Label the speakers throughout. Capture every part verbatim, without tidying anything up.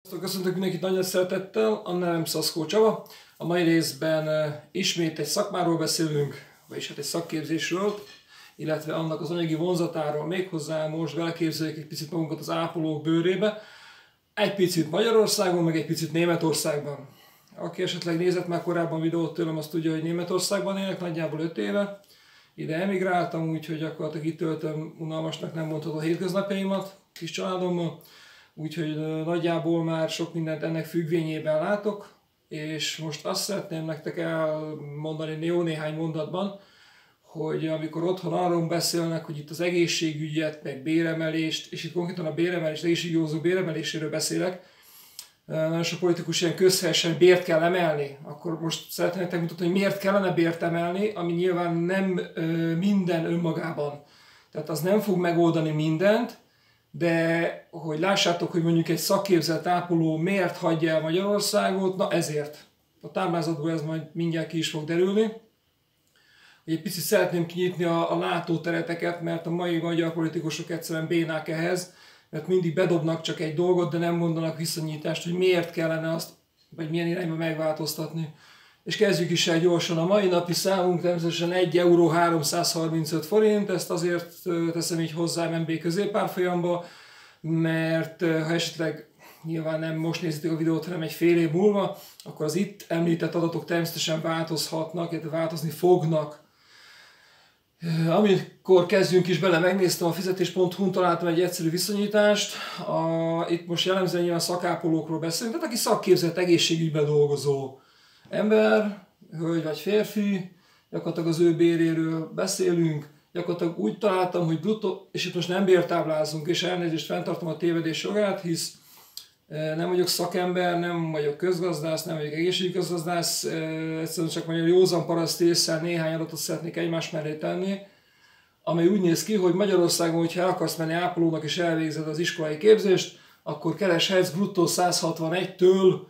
Speaker 1: Köszöntök mindenkit nagyon szeretettel, a nevem Szaszkó Csaba. A mai részben ismét egy szakmáról beszélünk, vagyis hát egy szakképzésről, illetve annak az anyagi vonzatáról. Méghozzá most beleképzeljük egy picit magunkat az ápolók bőrébe. Egy picit Magyarországon, meg egy picit Németországban. Aki esetleg nézett már korábban videót tőlem, azt tudja, hogy Németországban élek nagyjából öt éve. Ide emigráltam, úgyhogy gyakorlatilag itt töltöm unalmasnak nem mondható hétköznapjaimat kis családommal. Úgyhogy nagyjából már sok mindent ennek függvényében látok, és most azt szeretném nektek elmondani jó néhány mondatban, hogy amikor otthon arról beszélnek, hogy itt az egészségügyet, meg béremelést, és itt konkrétan a béremelést, egészségügyozó béremeléséről beszélek, nagyon sok politikus ilyen közhelyesen bért kell emelni, akkor most szeretném nektek mutatni, hogy miért kellene bért emelni, ami nyilván nem minden önmagában. Tehát az nem fog megoldani mindent, de hogy lássátok, hogy mondjuk egy szakképzett ápoló miért hagyja el Magyarországot, na ezért. A táblázatból ez majd mindjárt ki is fog derülni. Hogy egy picit szeretném kinyitni a, a látótereteket, mert a mai magyar politikusok egyszerűen bénák ehhez, mert mindig bedobnak csak egy dolgot, de nem mondanak viszonyítást, hogy miért kellene azt, vagy milyen irányba megváltoztatni. És kezdjük is el gyorsan. A mai napi számunk természetesen egy euró háromszázharmincöt forint, ezt azért teszem így hozzá em bé középárfolyamba, mert ha esetleg nyilván nem most nézitek a videót, hanem egy fél év múlva, akkor az itt említett adatok természetesen változhatnak, illetve változni fognak. Amikor kezdjünk is bele, megnéztem a fizetés pont hu-n, találtam egy egyszerű viszonyítást. A, itt most jellemzően nyilván szakápolókról beszélünk, tehát aki szakképzett egészségügyben dolgozó ember, hölgy vagy férfi, gyakorlatilag az ő béréről beszélünk. Gyakorlatilag úgy találtam, hogy bruttó, és itt most nem bértáblázunk, és elnézést fenntartom a tévedés jogát, hisz nem vagyok szakember, nem vagyok közgazdász, nem vagyok egészségügygazdász, egyszerűen csak magyar józan paraszt ésszel néhány adatot szeretnék egymás mellé tenni, amely úgy néz ki, hogy Magyarországon, hogyha el akarsz menni ápolónak és elvégzed az iskolai képzést, akkor kereshetsz bruttó százhatvanegytől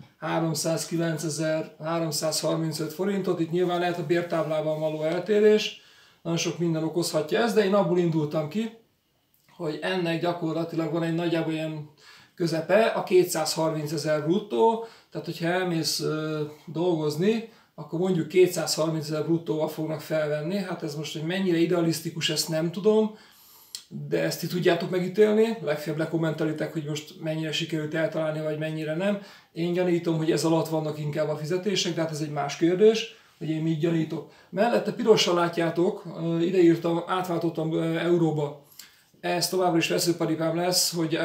Speaker 1: háromszázkilencezer-háromszázharmincöt forintot. Itt nyilván lehet a bértáblában való eltérés, nagyon sok minden okozhatja ezt, de én abból indultam ki, hogy ennek gyakorlatilag van egy nagyjából ilyen közepe, a kétszázharmincezer bruttó, tehát hogyha elmész ö, dolgozni, akkor mondjuk kétszázharmincezer bruttóval fognak felvenni. Hát ez most, hogy mennyire idealisztikus, ezt nem tudom, de ezt ti tudjátok megítélni, legfeljebb lekommentelitek, hogy most mennyire sikerült eltalálni, vagy mennyire nem. Én gyanítom, hogy ez alatt vannak inkább a fizetések, de hát ez egy más kérdés, hogy én mit gyanítok. Mellette pirossal látjátok, ide írtam, átváltottam euróba. Ez továbbra is veszőparipám lesz, hogy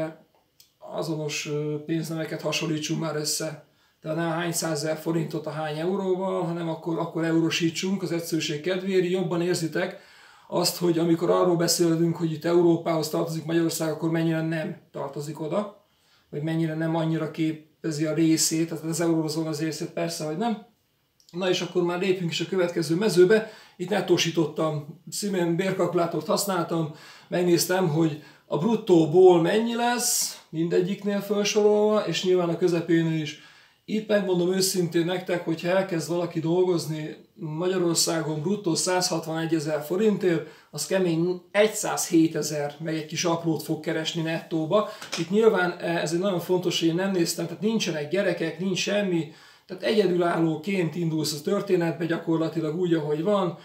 Speaker 1: azonos pénznemeket hasonlítsunk már össze. Tehát nem hány százezer forintot a hány euróval, hanem akkor, akkor eurósítsunk az egyszerűség kedvéért. Jobban érzitek azt, hogy amikor arról beszélünk, hogy itt Európához tartozik Magyarország, akkor mennyire nem tartozik oda, vagy mennyire nem annyira képezi a részét, tehát az eurózóna az részét persze, vagy nem. Na és akkor már lépjünk is a következő mezőbe. Itt nettósítottam, szimén bérkalkulátort használtam, megnéztem, hogy a bruttóból mennyi lesz, mindegyiknél felsorolva, és nyilván a közepén is. Itt megmondom őszintén nektek, hogyha elkezd valaki dolgozni Magyarországon bruttó százhatvanegyezer forintért, az kemény százhétezer, meg egy kis aprót fog keresni nettóba. Itt nyilván ez egy nagyon fontos, hogy én nem néztem, tehát nincsenek gyerekek, nincs semmi, tehát egyedülállóként indulsz a történetbe, gyakorlatilag úgy, ahogy van.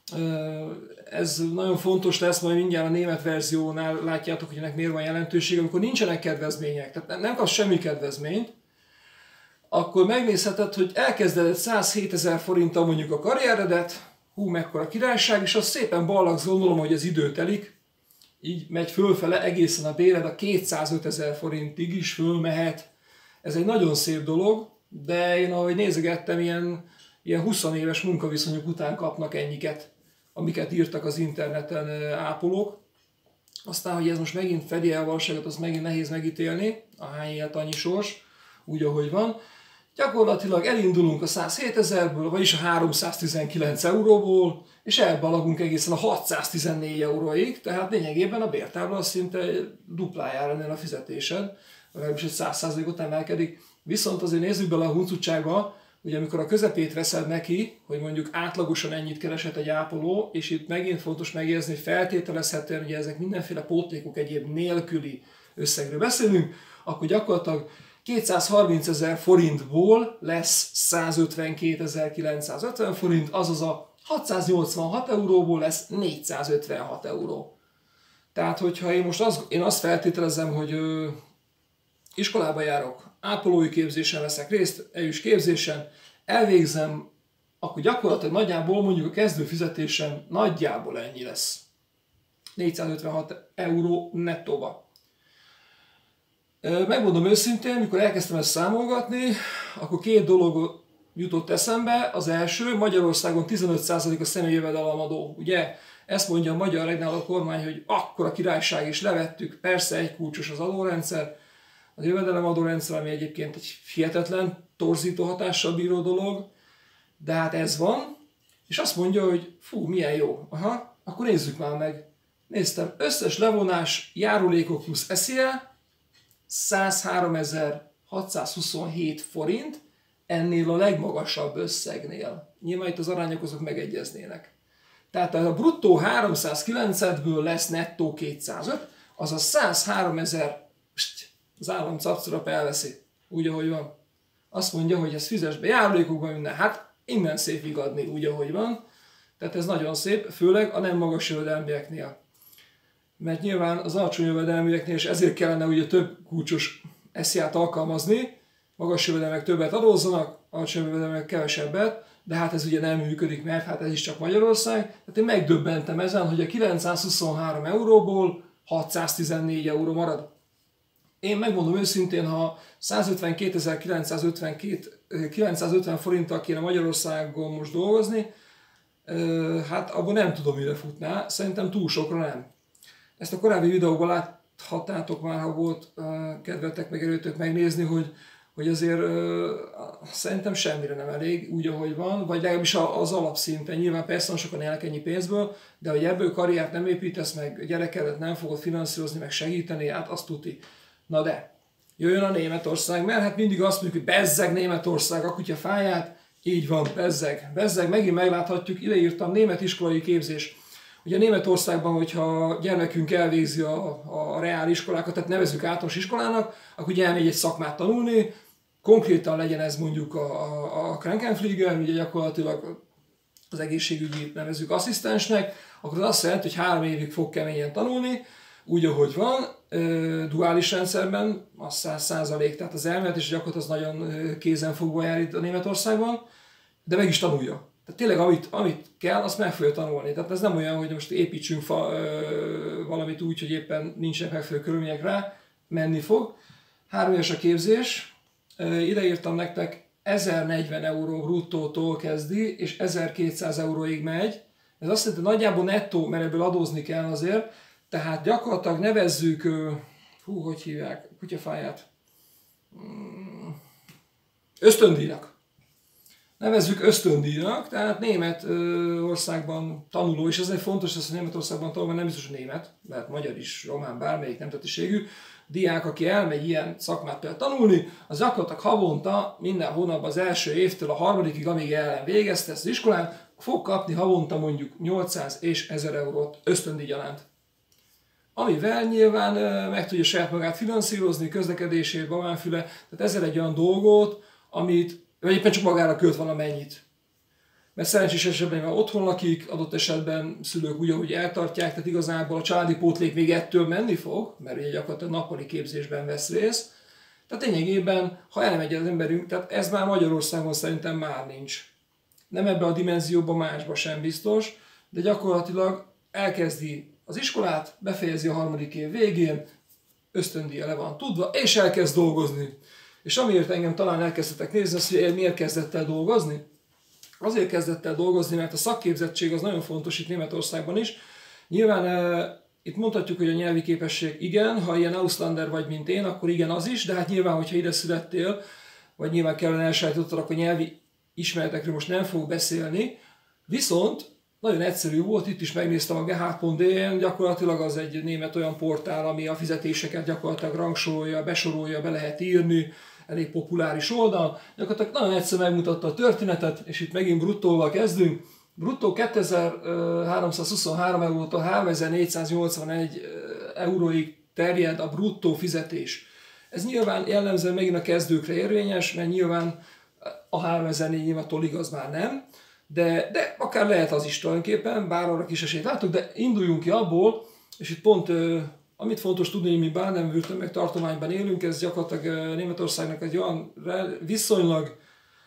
Speaker 1: Ez nagyon fontos lesz, majd mindjárt a német verziónál látjátok, hogy ennek miért van jelentősége, amikor nincsenek kedvezmények, tehát nem kapsz semmi kedvezményt, akkor megnézheted, hogy elkezded százhétezer forinttal mondjuk a karrieredet, hú, mekkora királyság, és az szépen ballagsz, gondolom, hogy az idő telik, így megy fölfele egészen a béred a kétszázötezer forintig is fölmehet. Ez egy nagyon szép dolog, de én ahogy nézegettem, ilyen, ilyen húsz éves munkaviszonyok után kapnak ennyiket, amiket írtak az interneten ápolók. Aztán, hogy ez most megint fedi el a valóságot, az megint nehéz megítélni, a hány élet annyi sors, úgy ahogy van. Gyakorlatilag elindulunk a százhétezerből, vagyis a háromszáztizenkilenc euróból, és elbalagunk egészen a hatszáztizennégy euróig, tehát lényegében a bértábla szinte duplájára nő a fizetésed, legalábbis egy száz százalékot emelkedik. Viszont azért nézzük bele a huncutságba, hogy amikor a közepét veszed neki, hogy mondjuk átlagosan ennyit keresett egy ápoló, és itt megint fontos megjegyezni, hogy feltételezhetően, hogy ezek mindenféle pótlékok egyéb nélküli összegről beszélünk, akkor gyakorlatilag kétszázharmincezer forintból lesz százötvenkétezer-kilencszázötven forint, azaz a hatszáznyolcvanhat euróból lesz négyszázötvenhat euró. Tehát, hogyha én most azt, én azt feltételezem, hogy ö, iskolába járok, ápolói képzésen veszek részt, E Ü S képzésen, elvégzem, akkor gyakorlatilag nagyjából mondjuk a kezdő fizetésem nagyjából ennyi lesz. négyszázötvenhat euró nettóba. Megmondom őszintén, mikor elkezdtem ezt számolgatni, akkor két dolog jutott eszembe. Az első, Magyarországon tizenöt százalék a személyi jövedelemadó. Ugye ezt mondja a magyar regnáló kormány, hogy akkora királyság is levettük, persze egy kulcsos az adórendszer, a jövedelemadórendszer, ami egyébként egy hihetetlen torzító hatással bíró dolog, de hát ez van, és azt mondja, hogy fú, milyen jó, aha, akkor nézzük már meg. Néztem, összes levonás, járulékok plusz es zé á, százháromezer-hatszázhuszonhét forint, ennél a legmagasabb összegnél. Nyilván itt az arányok azok megegyeznének. Tehát a bruttó háromszázkilencből lesz nettó kétszázöt, azaz százháromezer, az állam capcorap elveszi, úgy ahogy van. Azt mondja, hogy ezt fizes be járulékokban minden, hát innen szép igadni, úgy ahogy van. Tehát ez nagyon szép, főleg a nem magas jövedelmieknél. Mert nyilván az alacsony jövedelmieknél, és ezért kellene ugye több kulcsos es zé á-t alkalmazni, magas jövedelmek többet adózzanak, alacsony jövedelmek kevesebbet, de hát ez ugye nem működik, mert hát ez is csak Magyarország. Tehát én megdöbbentem ezen, hogy a kilencszázhuszonhárom euróból hatszáztizennégy euró marad. Én megmondom őszintén, ha százötvenkétezer-kilencszázötven forinttal kéne Magyarországon most dolgozni, hát abban nem tudom, mire futná, szerintem túl sokra nem. Ezt a korábbi videóban láthattátok már, ha volt kedvetek meg erőtök megnézni, hogy, hogy azért szerintem semmire nem elég, úgy ahogy van, vagy legalábbis az alapszinten. Nyilván persze sokan élnek ennyi pénzből, de hogy ebből karriert nem építesz, meg gyerekedet nem fogod finanszírozni, meg segíteni, hát azt tuti. Na de, jöjjön a Németország, mert hát mindig azt mondjuk, hogy bezzeg Németország, a kutya fáját, így van, bezzeg. Bezzeg, megint megláthatjuk, ide írtam német iskolai képzés. Ugye Németországban, hogyha a gyermekünk elvégzi a, a reál iskolákat, tehát nevezzük általános iskolának, akkor ugye elmegy egy szakmát tanulni, konkrétan legyen ez mondjuk a, a, a Krankenpfleger, ugye gyakorlatilag az egészségügyi nevezzük asszisztensnek, akkor az azt jelenti, hogy három évig fog keményen tanulni, úgy ahogy van, duális rendszerben, az száz százalék, tehát az elmélet és gyakorlat az nagyon kézenfogva jár itt a Németországban, de meg is tanulja. Tehát tényleg amit, amit kell, azt meg fogja tanulni. Tehát ez nem olyan, hogy most építsünk fa, ö, valamit úgy, hogy éppen nincsenek megfelelő körülmények rá, menni fog. Három éves a képzés, ide írtam nektek, ezernegyven euró bruttótól kezdi, és ezerkétszáz euróig megy. Ez azt jelenti, hogy nagyjából nettó, mert ebből adózni kell azért, tehát gyakorlatilag nevezzük, hú, hogy hívják, kutyafáját, ösztöndíjnak. Nevezzük ösztöndíjnak, tehát német országban tanuló, és ez egy fontos, hogy Németországban tanuló, nem biztos, hogy német, lehet magyar is, román, bármelyik nemzetiségű diák, aki elmegy ilyen szakmát például tanulni, az gyakorlatilag havonta, minden hónapban az első évtől a harmadikig, amíg ellen végezte ezt az iskolán, fog kapni havonta mondjuk nyolcszáz és ezer eurót ösztöndíjgyanánt. Amivel nyilván meg tudja saját magát finanszírozni, közlekedését, babánfüle, tehát ezzel egy olyan dolgot, amit vagy éppen csak magára költ valamennyit. Mert szerencsés esetben, mivel otthon lakik, adott esetben szülők úgy, ahogy eltartják, tehát igazából a családi pótlék még ettől menni fog, mert ugye gyakorlatilag nappali képzésben vesz részt. Tehát lényegében, ha elmegy az emberünk, tehát ez már Magyarországon szerintem már nincs. Nem ebbe a dimenzióban, másba sem biztos, de gyakorlatilag elkezdi az iskolát, befejezi a harmadik év végén, ösztöndíja le van tudva, és elkezd dolgozni. És amiért engem talán elkezdtetek nézni, az, hogy miért kezdett el dolgozni? Azért kezdett el dolgozni, mert a szakképzettség az nagyon fontos itt Németországban is. Nyilván e, itt mondhatjuk, hogy a nyelvi képesség igen, ha ilyen Auslander vagy, mint én, akkor igen az is, de hát nyilván, hogyha ide születtél, vagy nyilván kellene elsajátítottad, akkor nyelvi ismeretekről most nem fogok beszélni. Viszont nagyon egyszerű volt, itt is megnéztem a gehard pont de-en, gyakorlatilag az egy német olyan portál, ami a fizetéseket gyakorlatilag rangsorolja, besorolja, be lehet írni, elég populáris oldal. Gyakorlatilag nagyon egyszer megmutatta a történetet, és itt megint bruttóval kezdünk. Bruttó kétezer-háromszázhuszonhárom eurótól háromezer-négyszáznyolcvanegy euróig terjed a bruttó fizetés. Ez nyilván jellemzően megint a kezdőkre érvényes, mert nyilván a háromezer-négyszáz igaz már nem, de, de akár lehet az is tulajdonképpen, bár arra kis esélyt látok, de induljunk ki abból, és itt pont amit fontos tudni, hogy mi Baden-Württemberg tartományban élünk, ez gyakorlatilag Németországnak egy olyan viszonylag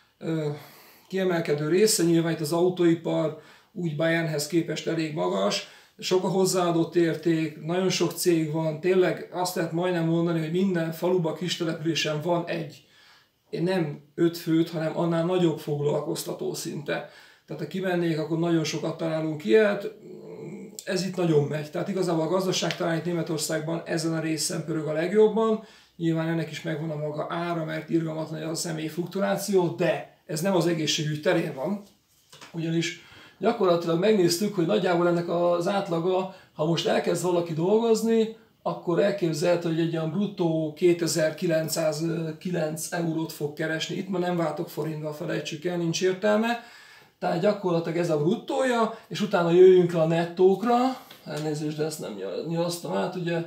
Speaker 1: kiemelkedő része, nyilván itt az autóipar úgy Bayernhez képest elég magas, sok a hozzáadott érték, nagyon sok cég van, tényleg azt lehet majdnem mondani, hogy minden faluban, kis településen van egy, nem öt főt, hanem annál nagyobb foglalkoztató szinte. Tehát ha kimennék, akkor nagyon sokat találunk ilyet, ez itt nagyon megy. Tehát igazából a gazdaság talán itt Németországban ezen a részen pörög a legjobban, nyilván ennek is megvan a maga ára, mert irgalmatlan a személyi fluktuáció, de ez nem az egészségügy terén van, ugyanis gyakorlatilag megnéztük, hogy nagyjából ennek az átlaga, ha most elkezd valaki dolgozni, akkor elképzelhető, hogy egy olyan bruttó kétezer-kilencszázkilenc eurót fog keresni. Itt ma nem váltok forintba, felejtsük el, nincs értelme. Tehát gyakorlatilag ez a bruttója, és utána jöjjünk le a nettókra. Elnézést, de ezt nem nyilasztam át, ugye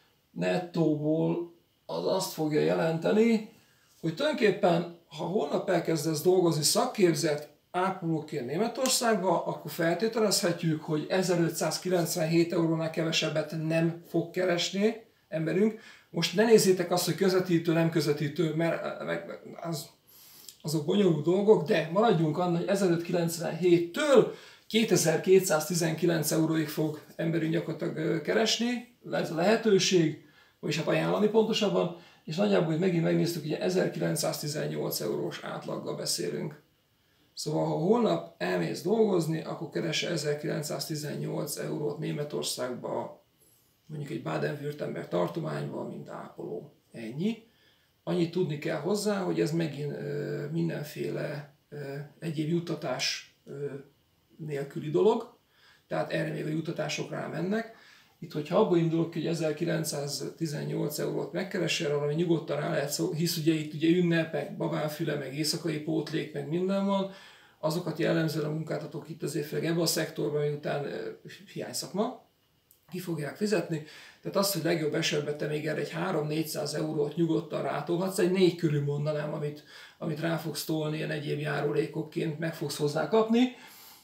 Speaker 1: nettóból az azt fogja jelenteni, hogy tulajdonképpen, ha holnap elkezdesz dolgozni szakképzett ápolóként Németországba, akkor feltételezhetjük, hogy ezerötszázkilencvenhét eurónál kevesebbet nem fog keresni emberünk. Most ne nézzétek azt, hogy közvetítő, nem közvetítő, mert az, azok bonyolult dolgok, de maradjunk annál, hogy ezerötszázkilencvenhéttől kétezer-kétszáztizenkilenc euróig fog emberünk gyakorlatilag keresni, ez a lehetőség, vagyis hát ajánlani pontosabban, és nagyjából, hogy megint megnéztük, hogy ezerkilencszáztizennyolc eurós átlaggal beszélünk. Szóval, ha holnap elmész dolgozni, akkor keresse ezerkilencszáztizennyolc eurót Németországba, mondjuk egy Baden-Württemberg tartományban, mint ápoló. Ennyi. Annyit tudni kell hozzá, hogy ez megint ö, mindenféle ö, egyéb juttatás ö, nélküli dolog, tehát erre még a juttatások rámennek. Itt, hogyha abból indulok, hogy ezerkilencszáztizennyolc eurót megkeresel, valami nyugodtan rá lehet szó, hisz ugye itt ugye ünnepek, babánfüle, meg éjszakai pótlék, meg minden van, azokat jellemzően a munkáltatók itt azért főleg ebben a szektorban, miután uh, hiányszakma, ki fogják fizetni. Tehát az, hogy legjobb esetben te még erre egy három-négyszáz eurót nyugodtan rátolhatsz, egy négy körül mondanám, amit, amit rá fogsz tolni, ilyen egyéb járulékokként meg fogsz hozzá kapni.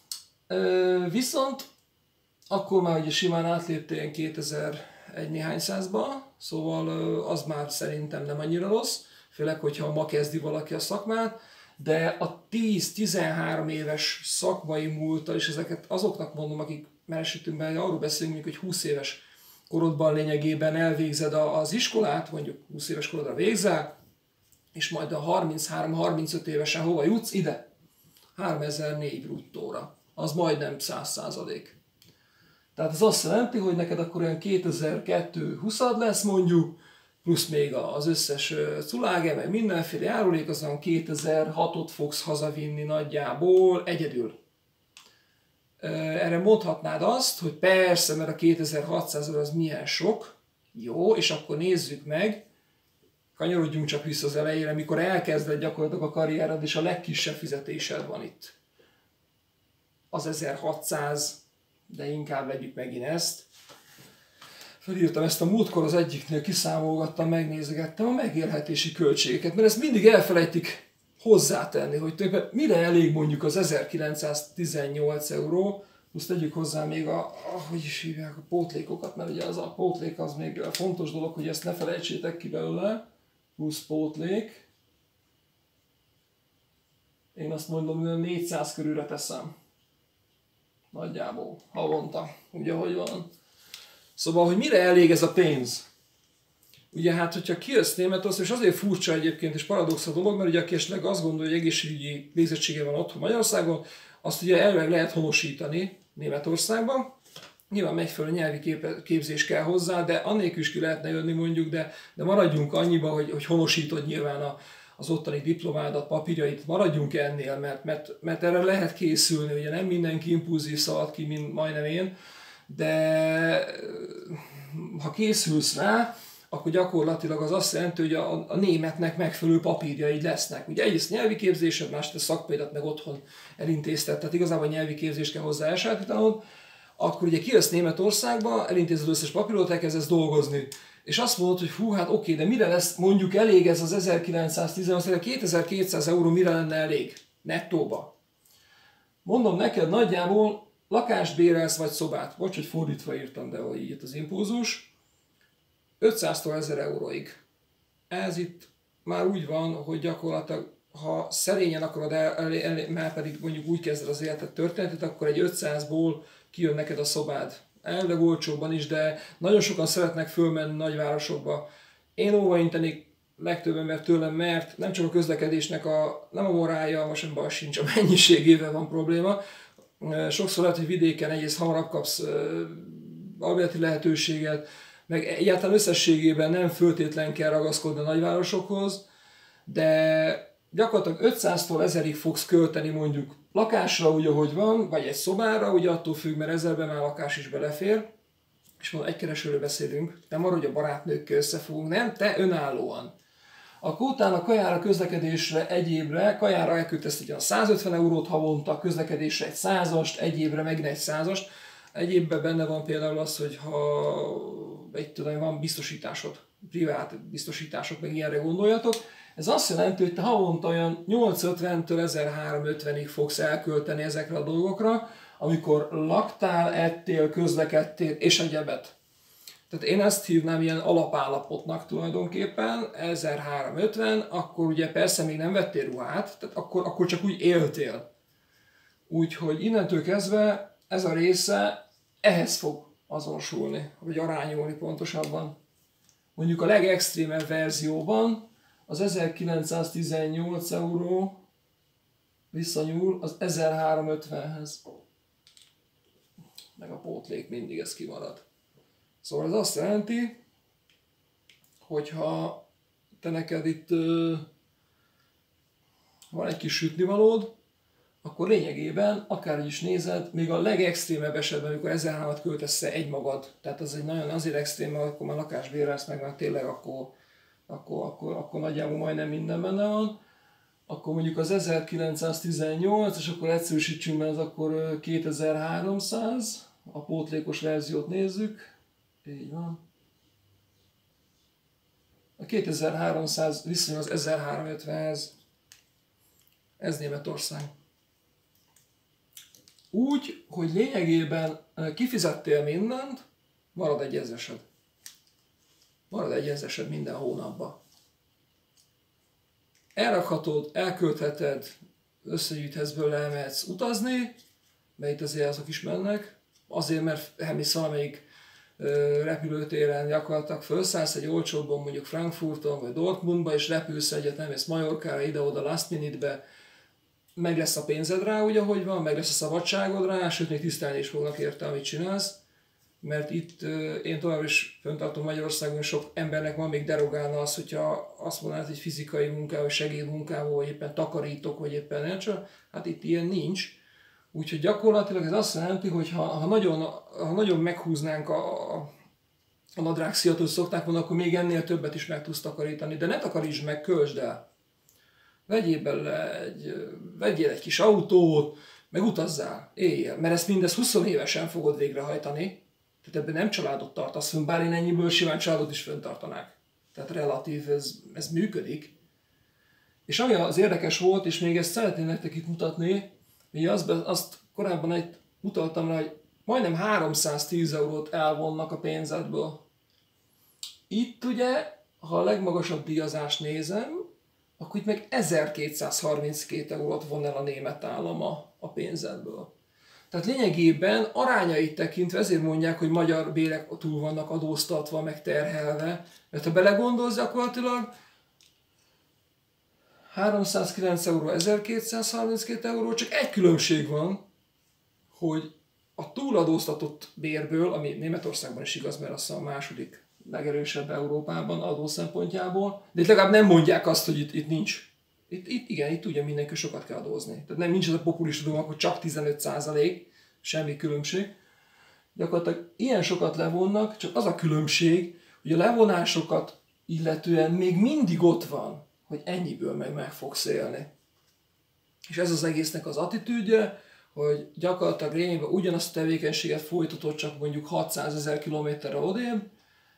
Speaker 1: Uh, viszont akkor már ugye simán átléptél kétezer-egy néhány százba, szóval az már szerintem nem annyira rossz, főleg, hogyha ma kezdi valaki a szakmát, de a tíz-tizenhárom éves szakmai múlttal, és ezeket azoknak mondom, akik már esetünkben arról beszélünk, hogy húsz éves korodban lényegében elvégzed az iskolát, mondjuk húsz éves korodra végzel, és majd a harminchárom-harmincöt évesen hova jutsz? Ide. háromezer-négy bruttóra. Az majdnem száz százalék. Tehát ez azt jelenti, hogy neked akkor olyan kétezer-kettő húszad lesz mondjuk, plusz még az összes culáge, meg mindenféle járulék, azon kétezer-hatot fogsz hazavinni nagyjából egyedül. Erre mondhatnád azt, hogy persze, mert a kétezer-hatszáz euró az milyen sok, jó, és akkor nézzük meg, kanyarodjunk csak vissza az elejére, mikor elkezded gyakorlatilag a karriered, és a legkisebb fizetésed van itt. Az ezerhatszáz, de inkább vegyük megint ezt. Felírtam ezt a múltkor az egyiknél, kiszámolgattam, megnézegettem a megélhetési költségeket, mert ezt mindig elfelejtik hozzátenni, hogy tulajdonképpen mire elég mondjuk az ezerkilencszáztizennyolc euró, plusz tegyük hozzá még a, a, hogy is hívják, a pótlékokat, mert ugye az a pótlék az még a fontos dolog, hogy ezt ne felejtsétek ki belőle, plusz pótlék. Én azt mondom, hogy négyszáz körülre teszem. Nagyjából, havonta, ugye hogy van. Szóval, hogy mire elég ez a pénz? Ugye hát, hogyha kijössz Németország, és azért furcsa egyébként, és paradox a dolog, mert ugye aki esetleg azt gondolja, hogy egészségügyi végzettsége van otthon Magyarországon, azt ugye elvileg lehet honosítani Németországban. Nyilván megfelelő nyelvi kép- képzés kell hozzá, de annélkül is ki lehetne jönni mondjuk, de, de maradjunk annyiba, hogy, hogy honosítod nyilván a, az ottani diplomádat, papírjait, maradjunk ennél, mert, mert, mert erre lehet készülni, ugye nem mindenki impulzív szalad ki, mint majdnem én, de ha készülsz rá, akkor gyakorlatilag az azt jelenti, hogy a, a németnek megfelelő papírjaid lesznek. Ugye egyrészt nyelvi képzésed, másrészt a szakmaidat meg otthon elintézted, tehát igazából nyelvi képzést kell hozzá elsajátítanod, akkor ugye kijössz Németországba, elintézed az összes papírodat, elkezdesz dolgozni. és azt mondod, hogy hú, hát oké, de mire lesz mondjuk elég ez az ezerkilencszáztizennyolc, tehát kétezer-kétszáz euró mire lenne elég nettóba? Mondom neked, nagyjából lakást bérelsz vagy szobát, vagy hogy fordítva írtam, de hogy így itt az impulzus, ötszáztól ezer euróig. Ez itt már úgy van, hogy gyakorlatilag, ha szerényen akarod el, el, el már pedig mondjuk úgy kezded az életed történetét, akkor egy ötszázból kijön neked a szobád. Elvileg olcsóbban is, de nagyon sokan szeretnek fölmenni nagyvárosokba. Én óvaintenék legtöbb ember tőlem, mert nem csak a közlekedésnek a, nem a morálja, most sem baj sincs, a mennyiségével van probléma. Sokszor lehet, hogy vidéken egyrészt hamarabb kapsz albérleti lehetőséget, meg egyáltalán összességében nem föltétlen kell ragaszkodni a nagyvárosokhoz, de gyakorlatilag ötszáztól ezerig fogsz költeni mondjuk lakásra, úgy ahogy van, vagy egy szobára, ugye attól függ, mert ezerben már lakás is belefér, és mondom, egy keresőről beszélünk, nem arra, hogy a barátnőkkel összefogunk, nem, te önállóan. Akkor utána kajára, közlekedésre, egyébre, kajára elküldesz egy százötven eurót havonta, közlekedésre egy százast, egyébre megint egy százast. Egyébben benne van például az, hogy ha egy tudom, van biztosításod, privát biztosítások, meg ilyenre gondoljatok, ez azt jelenti, hogy te havonta olyan nyolcszázötventől ezerháromszázötvenig fogsz elkölteni ezekre a dolgokra, amikor laktál, ettél, közlekedtél és egyebet. Tehát én ezt hívnám ilyen alapállapotnak tulajdonképpen, ezerháromszázötven, akkor ugye persze még nem vettél ruhát, tehát akkor, akkor csak úgy éltél. Úgyhogy innentől kezdve ez a része ehhez fog azonosulni, vagy arányulni pontosabban. Mondjuk a legextrémebb verzióban az ezerkilencszáztizennyolc euró visszanyúl az ezerháromszázötvenhez. Meg a pótlék mindig ez kimarad. Szóval ez azt jelenti, hogyha te neked itt uh, van egy kis sütnivalód, akkor lényegében, akárhogy is nézed, még a legextrémebb esetben, amikor ezerháromszázat költesz egymagad, tehát az egy nagyon azért extrém, mert akkor már lakást bérelsz meg, mert tényleg akkor, akkor, akkor, akkor nagyjából majdnem minden benne van, akkor mondjuk az ezerkilencszáztizennyolc, és akkor egyszerűsítsünk, mert az akkor kétezer-háromszáz, a pótlékos verziót nézzük, így van. A kétezer-háromszáz viszonylag az ezerháromszázötvenhez, ez Németország. Úgy, hogy lényegében kifizettél mindent, marad egy ezresed. Marad egy ezresed minden hónapban. Elrakhatod, elköltheted, összegyűjthetsz belőle, elmehetsz utazni, mert itt azért azok is mennek, azért, mert elmész valamelyik repülőtéren gyakorlatilag felszállsz egy olcsóbban, mondjuk Frankfurton vagy Dortmundba, és repülsz egyet, nem mész Majorkára, ide-oda last minute-be, meg lesz a pénzed rá, úgy ahogy van, meg lesz a szabadságod rá, sőt még tisztelni is fognak érte, amit csinálsz, mert itt én tovább is fenntartom Magyarországon, sok embernek van még derogálna az, hogyha azt mondanád, hogy fizikai munkával, segédmunkával, vagy éppen takarítok, vagy éppen nem csak, hát itt ilyen nincs. Úgyhogy gyakorlatilag ez azt jelenti, hogy ha, ha, nagyon, ha nagyon meghúznánk a, a, a nadrágsziatot, szokták mondani, akkor még ennél többet is meg tudsz takarítani, de ne takarítsd meg, költsd el. Vegyél belőle egy, vegyél egy kis autót, meg utazzál, éljél, mert ezt mindez húsz évesen fogod végrehajtani, tehát ebben nem családot tartasz fönn, bár én ennyiből simán családot is fenntartanák. Tehát relatív, ez, ez működik. És ami az érdekes volt, és még ezt szeretném nektek itt mutatni, ugye azt, azt korábban egy mutattam rá, hogy majdnem háromszáztíz eurót elvonnak a pénzedből. Itt ugye, ha a legmagasabb díjazást nézem, akkor itt meg ezerkétszázharminckét eurót von el a német állam a, a pénzedből. Tehát lényegében arányait tekintve ezért mondják, hogy magyar bérek túl vannak adóztatva, meg terhelve, mert ha belegondolsz gyakorlatilag, háromszázkilenc euró, ezerkétszázharminckét euró, csak egy különbség van, hogy a túladóztatott bérből, ami Németországban is igaz, mert azt a második legerősebb Európában adó szempontjából, de itt legalább nem mondják azt, hogy itt, itt nincs. Itt, itt igen, itt ugye mindenki sokat kell adózni. Tehát nem nincs ez a populista dolog, hogy csak tizenöt százalék, semmi különbség. Gyakorlatilag ilyen sokat levonnak, csak az a különbség, hogy a levonásokat illetően még mindig ott van, hogy ennyiből meg meg fogsz élni. És ez az egésznek az attitűdje, hogy gyakorlatilag lényegben ugyanazt a tevékenységet folytatod, csak mondjuk hatszázezer kilométerre odébb,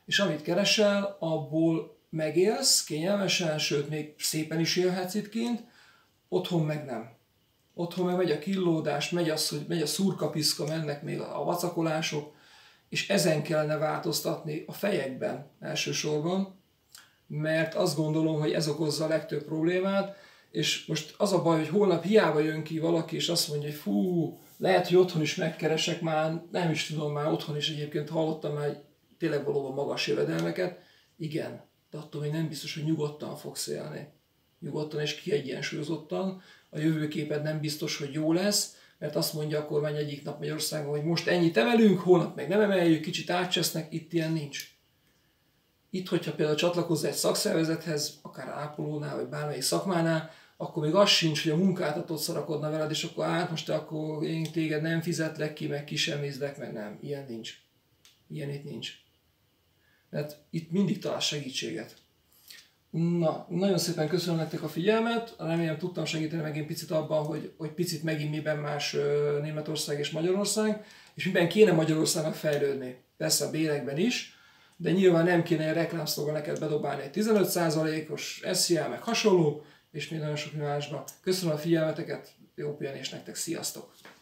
Speaker 1: és amit keresel, abból megélsz kényelmesen, sőt még szépen is élhetsz itt kint, otthon meg nem. Otthon meg megy a killódás, megy, az, hogy megy a szurkapiszka, mennek még a vacakolások, és ezen kellene változtatni a fejekben elsősorban, mert azt gondolom, hogy ez okozza a legtöbb problémát, és most az a baj, hogy holnap hiába jön ki valaki, és azt mondja, hogy fú, lehet, hogy otthon is megkeresek már, nem is tudom, már otthon is egyébként hallottam már tényleg valóban magas jövedelmeket. Igen, de attól még nem biztos, hogy nyugodtan fogsz élni. Nyugodtan és kiegyensúlyozottan. A jövőképed nem biztos, hogy jó lesz, mert azt mondja a kormány egyik nap Magyarországon, hogy most ennyit emelünk, holnap meg nem emeljük, kicsit átcsesznek, itt ilyen nincs. Itt, hogyha például csatlakozz egy szakszervezethez, akár ápolónál, vagy bármelyik szakmánál, akkor még az sincs, hogy a munkáltatót szarakodna veled, és akkor át most akkor én téged nem fizetlek ki, meg ki sem nézlek, meg nem. Ilyen nincs. Ilyen itt nincs. Mert itt mindig találsz segítséget. Na, nagyon szépen köszönöm nektek a figyelmet, remélem tudtam segíteni megint picit abban, hogy, hogy picit megint miben más Németország és Magyarország, és miben kéne Magyarországnak fejlődni. Persze a bérekben is, de nyilván nem kéne egy reklámszloganeket bedobálni egy tizenöt százalékos es zé á meg hasonló, és még nagyon sok másban. Köszönöm a figyelmeteket, jó pihenést nektek, sziasztok!